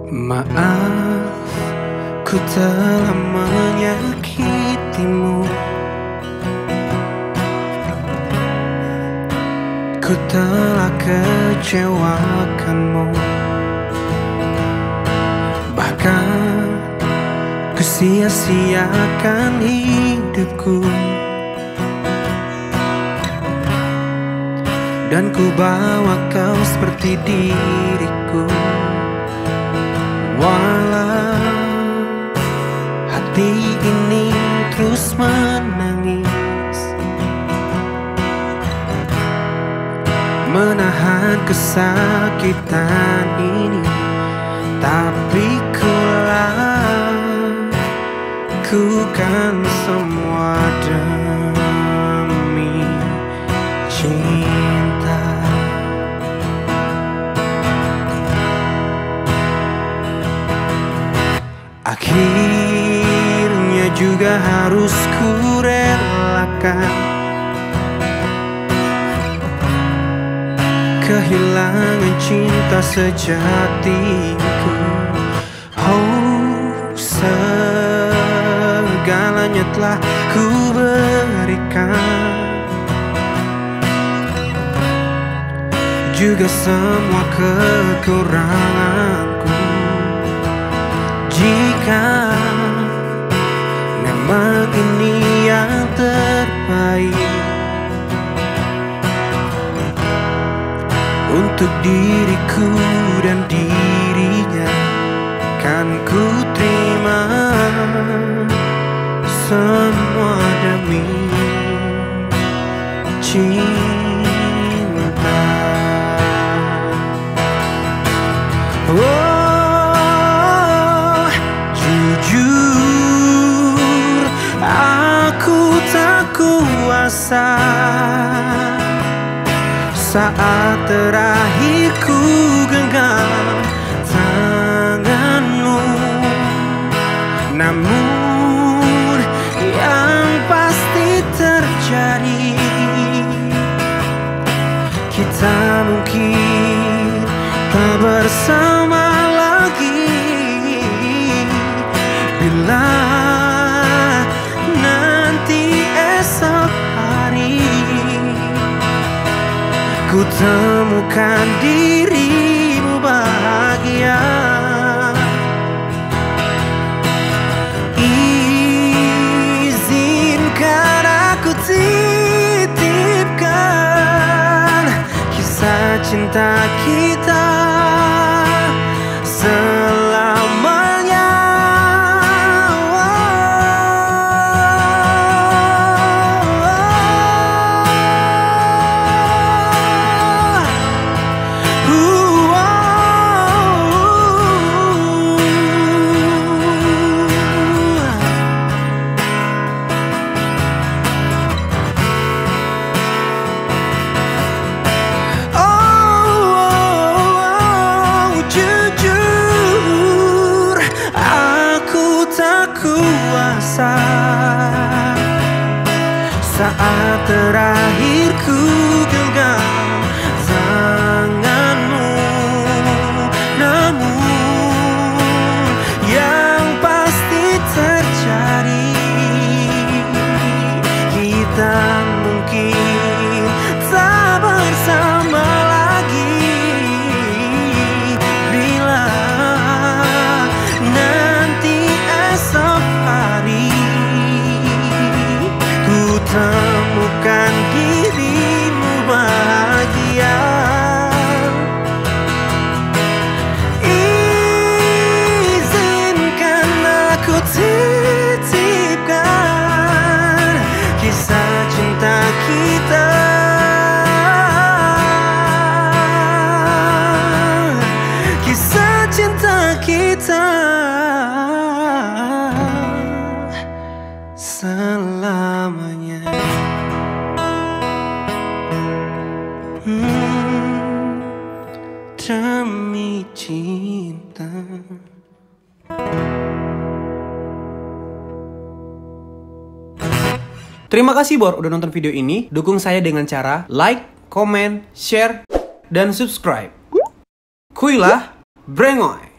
Maaf, ku telah menyakitimu. Ku telah kecewakanmu. Bahkan ku sia-siakan hidupku, dan ku bawa kau seperti diriku. Walau hati ini terus menangis, menahan kesakitan ini, tapi ku lakukan semua demi cinta. Akhirnya juga harus ku relakan kehilangan cinta sejatiku. Oh, segalanya telah ku berikan, juga semua kekuranganku. Jika memang ini yang terbaik untuk diriku dan dirinya, kan ku terima semua demi cinta. Oh, jujur aku tak kuasa saat terakhir ku genggam tanganmu. Namun yang pasti terjadi, kita mungkin tak bersama lagi. Bila nanti esok hari ku temukan dirimu bahagia, izinkan aku titipkan kisah cinta kita selamanya. Kuasa saat terakhir ku genggam tanganmu. Namun yang pasti terjadi, kita mungkin tak bersama lagi. Bila temukan dirimu bahagia, izinkan aku titipkan kisah cinta kita, kisah cinta kita selamanya. Demi cinta. Terima kasih Bor udah nonton video ini. Dukung saya dengan cara like, comment, share, dan subscribe. Kuilah Brengoy.